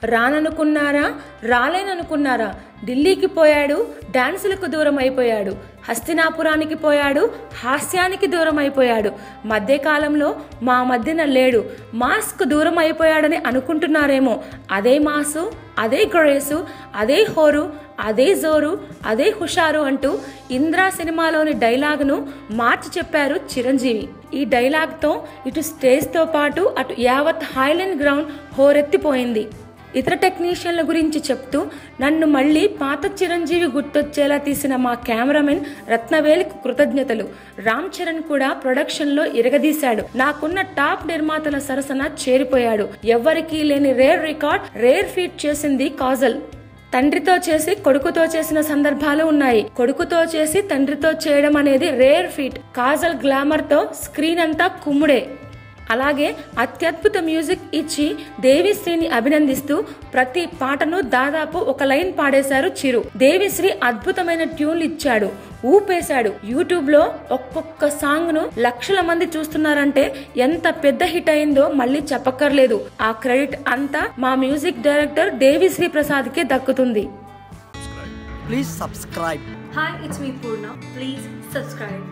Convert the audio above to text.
రాననుకున్నారా, రాలేననుకున్నారా? ఢిల్లీకి పోయాడు, డాన్సులకు దూరం అయిపోయాడు. హస్తినాపురానికి పోయాడు, హాస్యానికి దూరం అయిపోయాడు. మధ్యకాలంలో మా మధ్యన లేడు, మాస్క్ దూరం అయిపోయాడని అనుకుంటున్నారేమో. అదే మాసు, అదే గ్రేసు, అదే హోరు, అదే జోరు, అదే హుషారు అంటూ ఇంద్రా సినిమాలోని డైలాగ్ను మార్చి చెప్పారు చిరంజీవి. ఈ డైలాగ్తో ఇటు స్టేజ్తో పాటు అటు యావత్ హైలాండ్ గ్రౌండ్ హోరెత్తిపోయింది. ఇతర టెక్నీషియన్ల గురించి చెప్తూ నన్ను మళ్ళీ పాత చిరంజీవి గుర్తొచ్చేలా తీసిన మా కెమెరామెన్ రత్నవేలుకు కృతజ్ఞతలు. రామ్ చరణ్ కూడా ప్రొడక్షన్లో ఇరగదీశాడు. నాకున్న టాప్ నిర్మాతల సరసన చేరిపోయాడు. ఎవ్వరికీ లేని రేర్ రికార్డ్, రేర్ ఫీట్ చేసింది కాజల్. తండ్రితో చేసి కొడుకుతో చేసిన సందర్భాలు ఉన్నాయి. కొడుకుతో చేసి తండ్రితో చేయడం అనేది రేర్ ఫీట్. కాజల్ గ్లామర్ తో స్క్రీన్ అంతా కుమ్ముడే. అలాగే అత్యద్భుత మ్యూజిక్ ఇచ్చి దేవిశ్రీని అభినందిస్తూ ప్రతి పాటను దాదాపు ఒక లైన్ పాడేశారు చిరు. దేవిశ్రీ అద్భుతమైన ట్యూన్లు ఇచ్చాడు, ఊపేశాడు. యూట్యూబ్ లో ఒక్కొక్క సాంగ్ ను లక్షల మంది చూస్తున్నారంటే ఎంత పెద్ద హిట్ అయిందో మళ్ళీ చెప్పక్కర్లేదు. ఆ క్రెడిట్ అంతా మా మ్యూజిక్ డైరెక్టర్ దేవిశ్రీ ప్రసాద్ కే దక్కుతుంది. Please subscribe. Hi, it's me Purna. Please subscribe.